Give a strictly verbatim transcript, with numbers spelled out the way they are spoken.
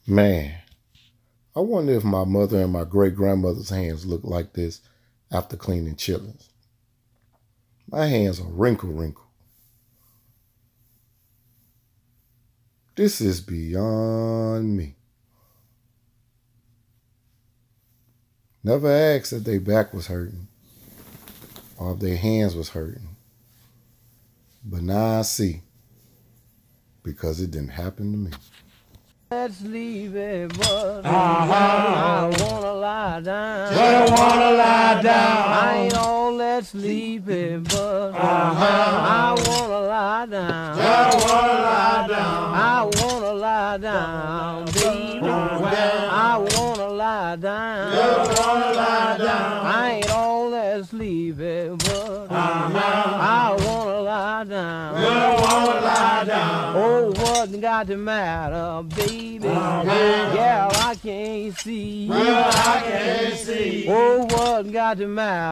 Man, I wonder if my mother and my great-grandmother's hands look like this after cleaning chitlins. My hands are wrinkle-wrinkle. This is beyond me. Never asked if their back was hurting or if their hands was hurting. But now I see, because it didn't happen to me. Let's leave it, but uh-huh. I wanna lie down. Just wanna lie down. I ain't all that sleepy, but uh-huh. I wanna lie down. Just wanna lie down. I wanna lie down, baby. I wanna lie down. Just wanna lie down. I ain't all that sleepy, but uh-huh. I wanna lie down. Just wanna lie down. Oh, what got the matter, baby? Uh-huh. Yeah, I can't see. Well, I can't see. Oh, what got the matter?